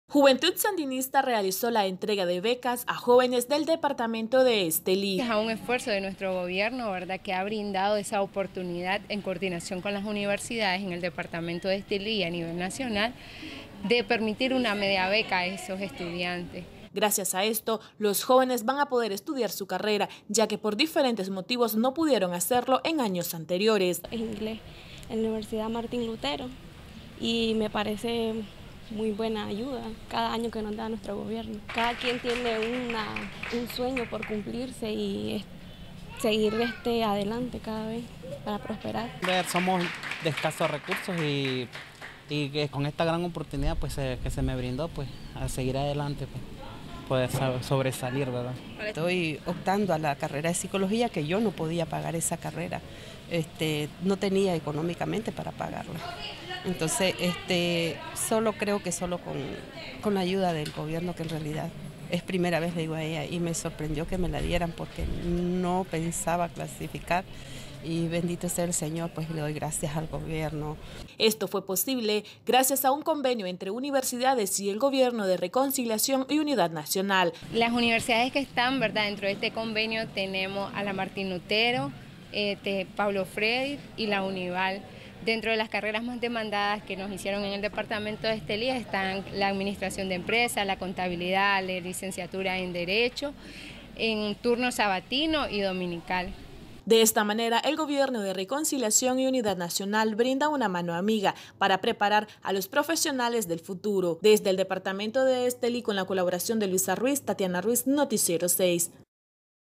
Juventud Sandinista realizó la entrega de becas a jóvenes del departamento de Estelí. Es un esfuerzo de nuestro gobierno, ¿verdad?, que ha brindado esa oportunidad en coordinación con las universidades en el departamento de Estelí y a nivel nacional de permitir una media beca a esos estudiantes. Gracias a esto, los jóvenes van a poder estudiar su carrera, ya que por diferentes motivos no pudieron hacerlo en años anteriores. Es inglés en la Universidad Martín Lutero y me parece muy buena ayuda cada año que nos da nuestro gobierno. Cada quien tiene un sueño por cumplirse y seguir adelante cada vez para prosperar. Somos de escasos recursos y que con esta gran oportunidad pues, que se me brindó, pues a seguir adelante, pues, poder sobresalir, ¿verdad? Estoy optando a la carrera de psicología, que yo no podía pagar esa carrera, no tenía económicamente para pagarla. Entonces, solo creo que solo con la ayuda del gobierno, que en realidad es primera vez, le digo a ella, y me sorprendió que me la dieran porque no pensaba clasificar. Y bendito sea el Señor, pues le doy gracias al gobierno. Esto fue posible gracias a un convenio entre universidades y el Gobierno de Reconciliación y Unidad Nacional. Las universidades que están, ¿verdad?, dentro de este convenio tenemos a la Martín Lutero, Pablo Freire y la Unival. Dentro de las carreras más demandadas que nos hicieron en el departamento de Estelí están la administración de empresas, la contabilidad, la licenciatura en Derecho, en turno sabatino y dominical. De esta manera, el Gobierno de Reconciliación y Unidad Nacional brinda una mano amiga para preparar a los profesionales del futuro. Desde el departamento de Estelí, con la colaboración de Luisa Ruiz, Tatiana Ruiz, Noticiero 6.